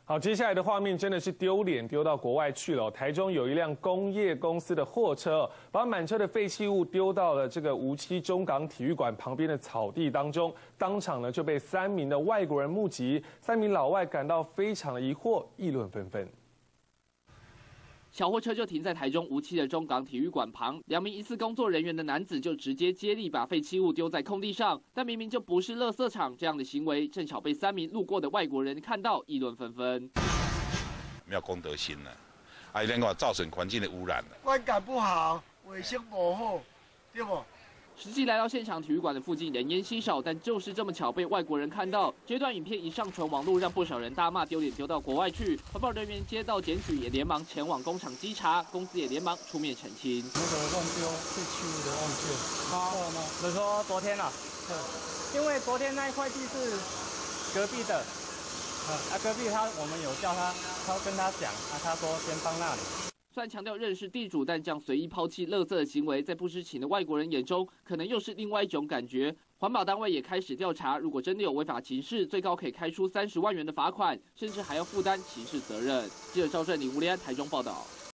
好，接下来的画面真的是丢脸丢到国外去了。台中有一辆工业公司的货车，把满车的废弃物丢到了这个无锡中港体育馆旁边的草地当中，当场呢就被3名的外国人目击，3名老外感到非常的疑惑，议论纷纷。 小货车就停在台中无锡的中港体育馆旁，2名疑似工作人员的男子就直接接力把废弃物丢在空地上，但明明就不是垃圾场，这样的行为正巧被3名路过的外国人看到，议论纷纷。 没有公德心了，另外造成环境的污染了。 观感不好，卫生不好，对不？ 实际来到现场，体育馆的附近人烟稀少，但就是这么巧被外国人看到。这段影片一上传网络，让不少人大骂丢脸丢到国外去。环保人员接到检举，也连忙前往工厂稽查，公司也连忙出面澄清。 那个乱丢废弃物的案件，知道吗？ 你说昨天啊？对，因为昨天那一块地是隔壁的，隔壁我们有叫他跟他讲，他说先放那里。 虽然强调认识地主，但这样随意抛弃垃圾的行为，在不知情的外国人眼中，可能又是另外一种感觉。环保单位也开始调查，如果真的有违法情事，最高可以开出30万元的罚款，甚至还要负担刑事责任。记者赵振林、吴立安台中报道。